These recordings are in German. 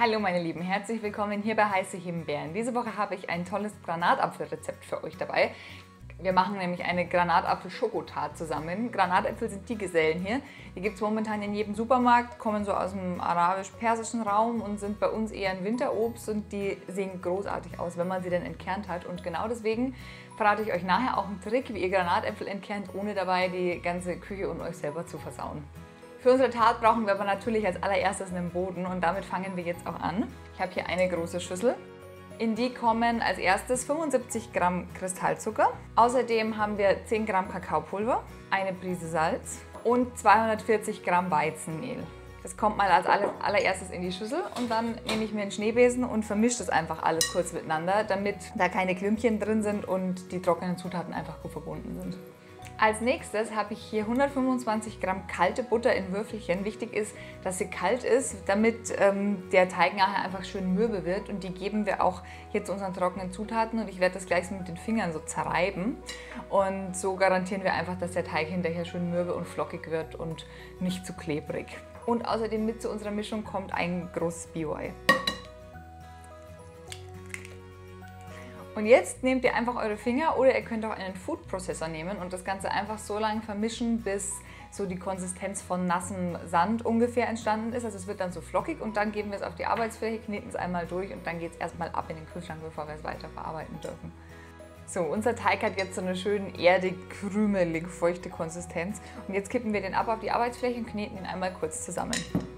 Hallo meine Lieben, herzlich willkommen hier bei Heiße Himbeeren. Diese Woche habe ich ein tolles Granatapfelrezept für euch dabei. Wir machen nämlich eine Granatapfel-Schokotart zusammen. Granatäpfel sind die Gesellen hier. Die gibt es momentan in jedem Supermarkt, kommen so aus dem arabisch-persischen Raum und sind bei uns eher ein Winterobst und die sehen großartig aus, wenn man sie dann entkernt hat. Und genau deswegen verrate ich euch nachher auch einen Trick, wie ihr Granatäpfel entkernt, ohne dabei die ganze Küche und euch selber zu versauen. Für unsere Tat brauchen wir aber natürlich als allererstes einen Boden und damit fangen wir jetzt auch an. Ich habe hier eine große Schüssel. In die kommen als erstes 75 Gramm Kristallzucker. Außerdem haben wir 10 Gramm Kakaopulver, eine Prise Salz und 240 Gramm Weizenmehl. Das kommt mal als allererstes in die Schüssel und dann nehme ich mir einen Schneebesen und vermische das einfach alles kurz miteinander, damit da keine Klümpchen drin sind und die trockenen Zutaten einfach gut verbunden sind. Als nächstes habe ich hier 125 Gramm kalte Butter in Würfelchen. Wichtig ist, dass sie kalt ist, damit der Teig nachher einfach schön mürbe wird. Und die geben wir auch hier zu unseren trockenen Zutaten und ich werde das gleich so mit den Fingern so zerreiben. Und so garantieren wir einfach, dass der Teig hinterher schön mürbe und flockig wird und nicht zu klebrig. Und außerdem mit zu unserer Mischung kommt ein großes Bio-Ei. Und jetzt nehmt ihr einfach eure Finger oder ihr könnt auch einen Food Processor nehmen und das Ganze einfach so lange vermischen, bis so die Konsistenz von nassem Sand ungefähr entstanden ist. Also es wird dann so flockig und dann geben wir es auf die Arbeitsfläche, kneten es einmal durch und dann geht es erstmal ab in den Kühlschrank, bevor wir es weiter verarbeiten dürfen. So, unser Teig hat jetzt so eine schön erdig, krümelig, feuchte Konsistenz und jetzt kippen wir den ab auf die Arbeitsfläche und kneten ihn einmal kurz zusammen.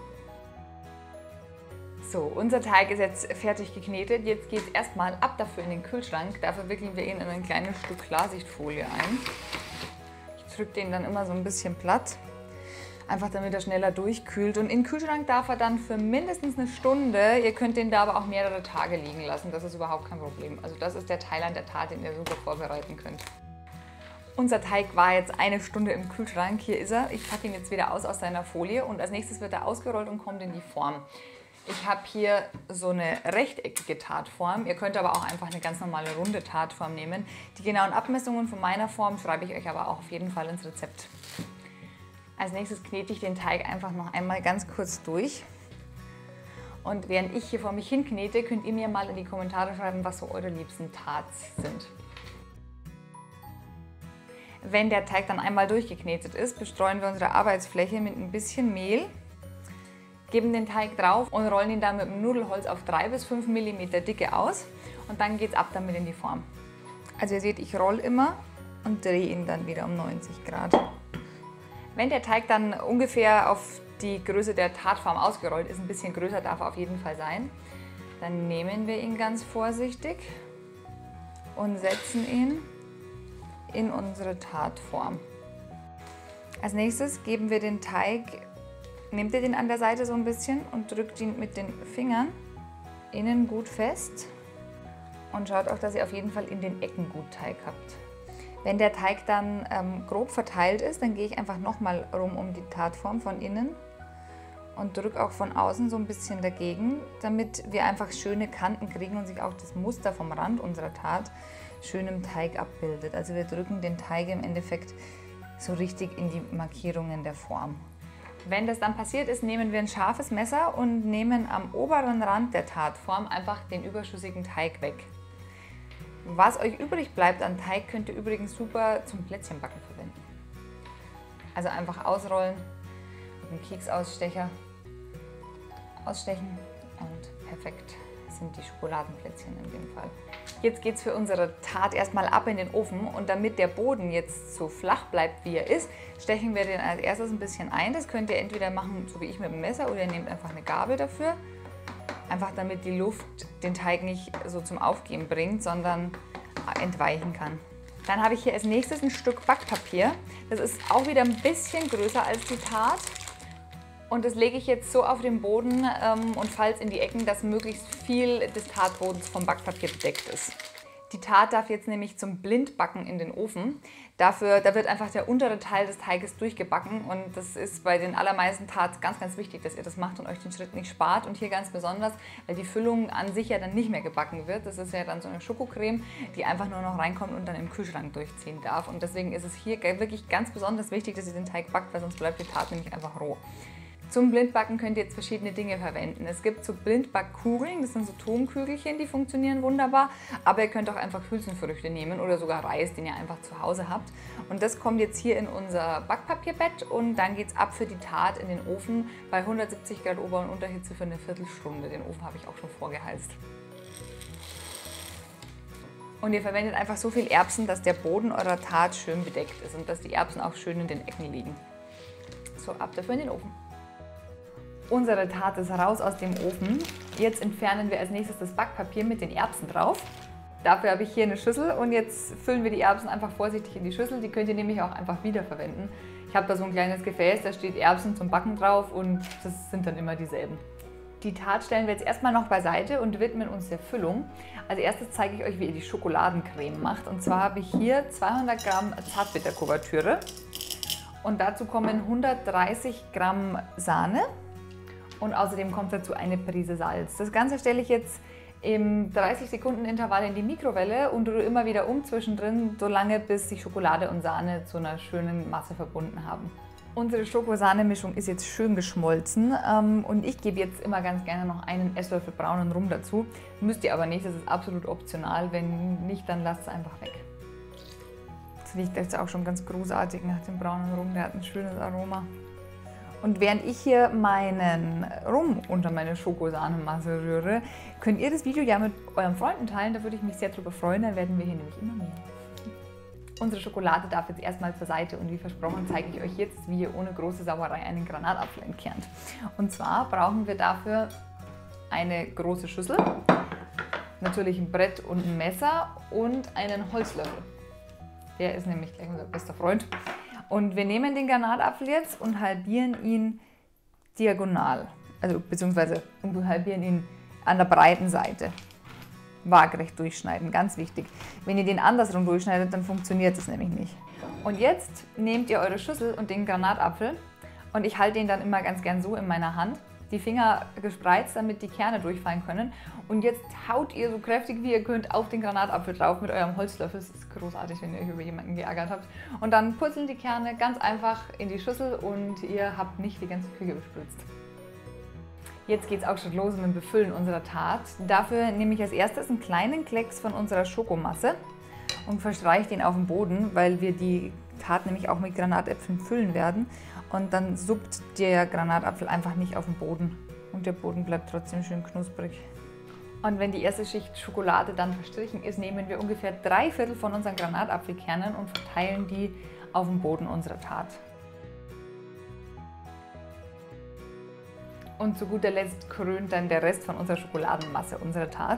So, unser Teig ist jetzt fertig geknetet. Jetzt geht es erstmal ab dafür in den Kühlschrank. Dafür wickeln wir ihn in ein kleines Stück Klarsichtfolie ein. Ich drücke den dann immer so ein bisschen platt, einfach damit er schneller durchkühlt. Und im Kühlschrank darf er dann für mindestens eine Stunde. Ihr könnt den da aber auch mehrere Tage liegen lassen. Das ist überhaupt kein Problem. Also das ist der Teil an der Tat, den ihr super vorbereiten könnt. Unser Teig war jetzt eine Stunde im Kühlschrank. Hier ist er. Ich packe ihn jetzt wieder aus seiner Folie und als nächstes wird er ausgerollt und kommt in die Form. Ich habe hier so eine rechteckige Tartform. Ihr könnt aber auch einfach eine ganz normale runde Tartform nehmen. Die genauen Abmessungen von meiner Form schreibe ich euch aber auch auf jeden Fall ins Rezept. Als nächstes knete ich den Teig einfach noch einmal ganz kurz durch. Und während ich hier vor mich hin knete, könnt ihr mir mal in die Kommentare schreiben, was so eure liebsten Tarts sind. Wenn der Teig dann einmal durchgeknetet ist, bestreuen wir unsere Arbeitsfläche mit ein bisschen Mehl. Geben den Teig drauf und rollen ihn dann mit dem Nudelholz auf 3 bis 5 mm Dicke aus und dann geht es ab damit in die Form. Also ihr seht, ich rolle immer und drehe ihn dann wieder um 90 Grad. Wenn der Teig dann ungefähr auf die Größe der Tartform ausgerollt ist, ein bisschen größer darf er auf jeden Fall sein, dann nehmen wir ihn ganz vorsichtig und setzen ihn in unsere Tartform. Als nächstes geben wir den Teig. Nehmt ihr den an der Seite so ein bisschen und drückt ihn mit den Fingern innen gut fest und schaut auch, dass ihr auf jeden Fall in den Ecken gut Teig habt. Wenn der Teig dann grob verteilt ist, dann gehe ich einfach nochmal rum um die Tartform von innen und drücke auch von außen so ein bisschen dagegen, damit wir einfach schöne Kanten kriegen und sich auch das Muster vom Rand unserer Tart schön im Teig abbildet. Also wir drücken den Teig im Endeffekt so richtig in die Markierungen der Form. Wenn das dann passiert ist, nehmen wir ein scharfes Messer und nehmen am oberen Rand der Tartform einfach den überschüssigen Teig weg. Was euch übrig bleibt an Teig, könnt ihr übrigens super zum Plätzchenbacken verwenden. Also einfach ausrollen, mit einem Keksausstecher ausstechen und perfekt sind die Schokoladenplätzchen in dem Fall. Jetzt geht es für unsere Tart erstmal ab in den Ofen und damit der Boden jetzt so flach bleibt, wie er ist, stechen wir den als erstes ein bisschen ein. Das könnt ihr entweder machen, so wie ich mit dem Messer, oder ihr nehmt einfach eine Gabel dafür. Einfach damit die Luft den Teig nicht so zum Aufgehen bringt, sondern entweichen kann. Dann habe ich hier als nächstes ein Stück Backpapier. Das ist auch wieder ein bisschen größer als die Tart. Und das lege ich jetzt so auf den Boden und falte es in die Ecken, dass möglichst viel des Tartbodens vom Backpapier bedeckt ist. Die Tart darf jetzt nämlich zum Blindbacken in den Ofen. Da wird einfach der untere Teil des Teiges durchgebacken und das ist bei den allermeisten Tarts ganz, ganz wichtig, dass ihr das macht und euch den Schritt nicht spart. Und hier ganz besonders, weil die Füllung an sich ja dann nicht mehr gebacken wird. Das ist ja dann so eine Schokocreme, die einfach nur noch reinkommt und dann im Kühlschrank durchziehen darf. Und deswegen ist es hier wirklich ganz besonders wichtig, dass ihr den Teig backt, weil sonst bleibt die Tart nämlich einfach roh. Zum Blindbacken könnt ihr jetzt verschiedene Dinge verwenden. Es gibt so Blindbackkugeln, das sind so Tonkügelchen, die funktionieren wunderbar. Aber ihr könnt auch einfach Hülsenfrüchte nehmen oder sogar Reis, den ihr einfach zu Hause habt. Und das kommt jetzt hier in unser Backpapierbett und dann geht es ab für die Tat in den Ofen bei 170 Grad Ober- und Unterhitze für eine Viertelstunde. Den Ofen habe ich auch schon vorgeheizt. Und ihr verwendet einfach so viel Erbsen, dass der Boden eurer Tat schön bedeckt ist und dass die Erbsen auch schön in den Ecken liegen. So, ab dafür in den Ofen. Unsere Tat ist raus aus dem Ofen. Jetzt entfernen wir als nächstes das Backpapier mit den Erbsen drauf. Dafür habe ich hier eine Schüssel und jetzt füllen wir die Erbsen einfach vorsichtig in die Schüssel. Die könnt ihr nämlich auch einfach wiederverwenden. Ich habe da so ein kleines Gefäß, da steht Erbsen zum Backen drauf und das sind dann immer dieselben. Die Tat stellen wir jetzt erstmal noch beiseite und widmen uns der Füllung. Als erstes zeige ich euch, wie ihr die Schokoladencreme macht. Und zwar habe ich hier 200 Gramm Zartbitterkuvertüre und dazu kommen 130 Gramm Sahne. Und außerdem kommt dazu eine Prise Salz. Das Ganze stelle ich jetzt im 30-Sekunden-Intervall in die Mikrowelle und rühre immer wieder um zwischendrin, solange bis sich Schokolade und Sahne zu einer schönen Masse verbunden haben. Unsere Schoko-Sahne-Mischung ist jetzt schön geschmolzen und ich gebe jetzt immer ganz gerne noch einen Esslöffel braunen Rum dazu. Müsst ihr aber nicht, das ist absolut optional. Wenn nicht, dann lasst es einfach weg. Das riecht jetzt auch schon ganz großartig nach dem braunen Rum, der hat ein schönes Aroma. Und während ich hier meinen Rum unter meine Schokosahne-Masse rühre, könnt ihr das Video ja mit euren Freunden teilen. Da würde ich mich sehr drüber freuen, dann werden wir hier nämlich immer mehr. Unsere Schokolade darf jetzt erstmal zur Seite und wie versprochen zeige ich euch jetzt, wie ihr ohne große Sauerei einen Granatapfel entkernt. Und zwar brauchen wir dafür eine große Schüssel, natürlich ein Brett und ein Messer und einen Holzlöffel. Der ist nämlich gleich unser bester Freund. Und wir nehmen den Granatapfel jetzt und halbieren ihn diagonal, also beziehungsweise halbieren ihn an der breiten Seite. Waagerecht durchschneiden, ganz wichtig. Wenn ihr den andersrum durchschneidet, dann funktioniert es nämlich nicht. Und jetzt nehmt ihr eure Schüssel und den Granatapfel und ich halte den dann immer ganz gern so in meiner Hand. Die Finger gespreizt, damit die Kerne durchfallen können. Und jetzt haut ihr so kräftig wie ihr könnt auf den Granatapfel drauf mit eurem Holzlöffel. Das ist großartig, wenn ihr euch über jemanden geärgert habt. Und dann purzeln die Kerne ganz einfach in die Schüssel und ihr habt nicht die ganze Küche bespritzt. Jetzt geht es auch schon los mit dem Befüllen unserer Tat. Dafür nehme ich als erstes einen kleinen Klecks von unserer Schokomasse und verstreiche den auf den Boden, weil wir die Tat nämlich auch mit Granatäpfeln füllen werden. Und dann suppt der Granatapfel einfach nicht auf den Boden und der Boden bleibt trotzdem schön knusprig. Und wenn die erste Schicht Schokolade dann verstrichen ist, nehmen wir ungefähr 3/4 von unseren Granatapfelkernen und verteilen die auf den Boden unserer Tat. Und zu guter Letzt krönt dann der Rest von unserer Schokoladenmasse unsere Tat.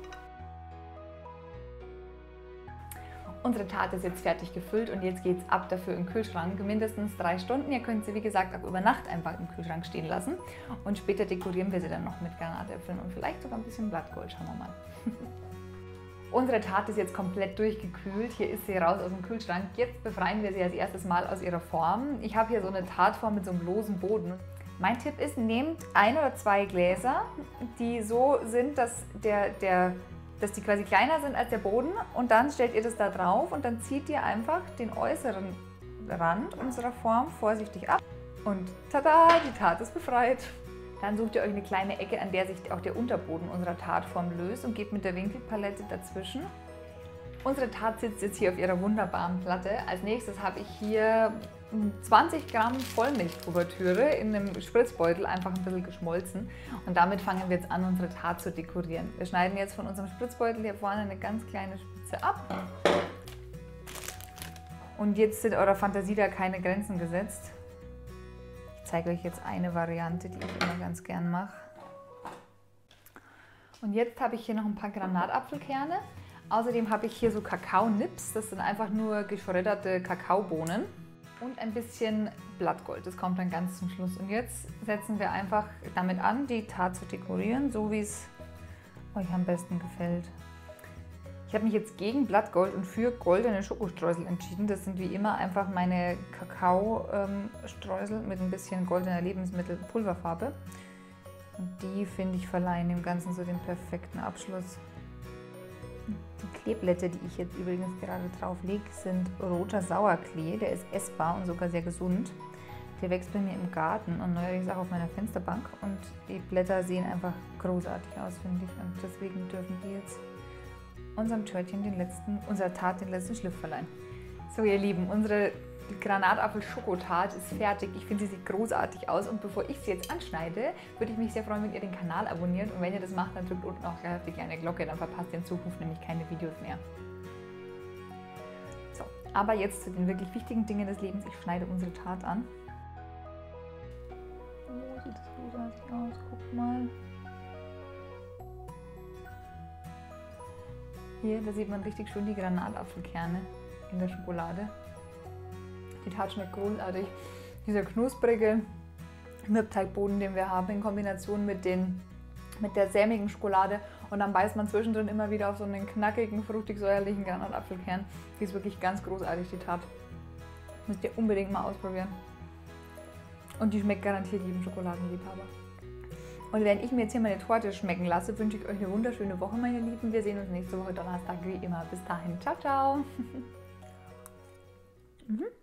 Unsere Tat ist jetzt fertig gefüllt und jetzt geht es ab dafür im Kühlschrank, mindestens 3 Stunden. Ihr könnt sie, wie gesagt, auch über Nacht einfach im Kühlschrank stehen lassen. Und später dekorieren wir sie dann noch mit Granatäpfeln und vielleicht sogar ein bisschen Blattgold, schauen wir mal. Unsere Tat ist jetzt komplett durchgekühlt. Hier ist sie raus aus dem Kühlschrank. Jetzt befreien wir sie als erstes Mal aus ihrer Form. Ich habe hier so eine Tatform mit so einem losen Boden. Mein Tipp ist, nehmt 1 oder 2 Gläser, die so sind, dass die quasi kleiner sind als der Boden und dann stellt ihr das da drauf und dann zieht ihr einfach den äußeren Rand unserer Form vorsichtig ab und tada, die Tat ist befreit. Dann sucht ihr euch eine kleine Ecke, an der sich auch der Unterboden unserer Tatform löst und geht mit der Winkelpalette dazwischen. Unsere Tat sitzt jetzt hier auf ihrer wunderbaren Platte. Als nächstes habe ich hier 20 Gramm Vollmilchkuvertüre in einem Spritzbeutel einfach ein bisschen geschmolzen und damit fangen wir jetzt an, unsere Tat zu dekorieren. Wir schneiden jetzt von unserem Spritzbeutel hier vorne eine ganz kleine Spitze ab und jetzt sind eurer Fantasie da keine Grenzen gesetzt. Ich zeige euch jetzt eine Variante, die ich immer ganz gern mache. Und jetzt habe ich hier noch ein paar Granatapfelkerne. Außerdem habe ich hier so Kakaonips, das sind einfach nur geschredderte Kakaobohnen. Und ein bisschen Blattgold, das kommt dann ganz zum Schluss. Und jetzt setzen wir einfach damit an, die Tat zu dekorieren, so wie es euch am besten gefällt. Ich habe mich jetzt gegen Blattgold und für goldene Schokostreusel entschieden. Das sind wie immer einfach meine Kakaostreusel mit ein bisschen goldener Lebensmittelpulverfarbe. Und die, finde ich, verleihen dem Ganzen so den perfekten Abschluss. Die Kleeblätter, die ich jetzt übrigens gerade drauf lege, sind roter Sauerklee. Der ist essbar und sogar sehr gesund. Der wächst bei mir im Garten und neuerdings auch auf meiner Fensterbank und die Blätter sehen einfach großartig aus, finde ich. Und deswegen dürfen die jetzt unserem Törtchen unserer Tat den letzten Schliff verleihen. So ihr Lieben, unsere Granatapfel-Schokotart ist fertig. Ich finde, sie sieht großartig aus und bevor ich sie jetzt anschneide, würde ich mich sehr freuen, wenn ihr den Kanal abonniert und wenn ihr das macht, dann drückt unten auch gleich auf die kleine Glocke, dann verpasst ihr in Zukunft nämlich keine Videos mehr. So, aber jetzt zu den wirklich wichtigen Dingen des Lebens. Ich schneide unsere Tart an. Oh, sieht das großartig aus, guck mal. Hier, da sieht man richtig schön die Granatapfelkerne in der Schokolade. Die Tat schmeckt großartig. Dieser knusprige Mürbteigboden, den wir haben, in Kombination mit der sämigen Schokolade. Und dann beißt man zwischendrin immer wieder auf so einen knackigen, fruchtig-säuerlichen Granatapfelkern. Die ist wirklich ganz großartig, die Tat. Müsst ihr unbedingt mal ausprobieren. Und die schmeckt garantiert jedem Schokoladenliebhaber. Und während ich mir jetzt hier meine Torte schmecken lasse, wünsche ich euch eine wunderschöne Woche, meine Lieben. Wir sehen uns nächste Woche Donnerstag wie immer. Bis dahin. Ciao, ciao.